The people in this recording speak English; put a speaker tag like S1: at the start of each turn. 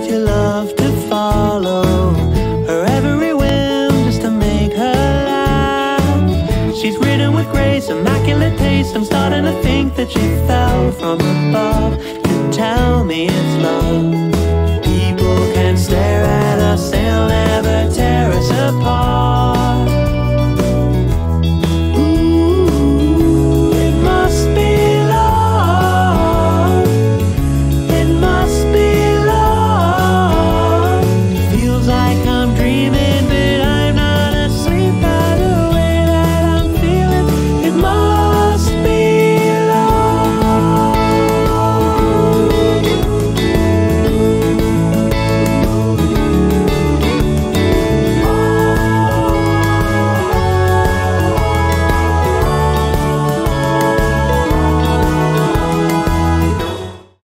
S1: you love to follow her every whim just to make her laugh. She's ridden with grace, immaculate taste. I'm starting to think that she fell from above. You tell me it's love.